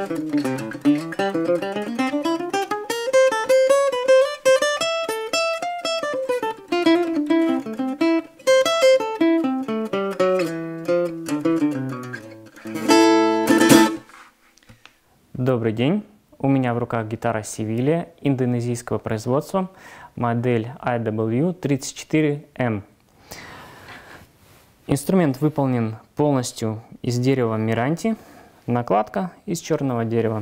Добрый день! У меня в руках гитара Севилья индонезийского производства, модель IW34M. Инструмент выполнен полностью из дерева миранти, накладка из черного дерева.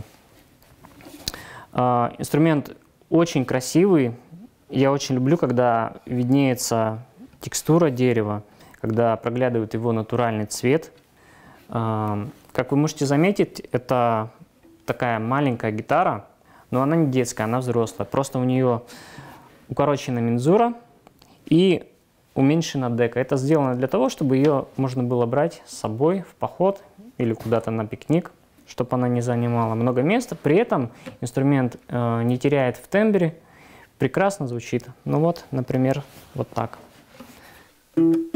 Инструмент очень красивый. Я очень люблю, когда виднеется текстура дерева, когда проглядывает его натуральный цвет. Как вы можете заметить, это такая маленькая гитара, но она не детская, она взрослая. Просто у нее укорочена мензура и уменьшена дека. Это сделано для того, чтобы ее можно было брать с собой в поход или куда-то на пикник, чтобы она не занимала много места. При этом инструмент не теряет в тембре, прекрасно звучит. Ну вот, например, вот так.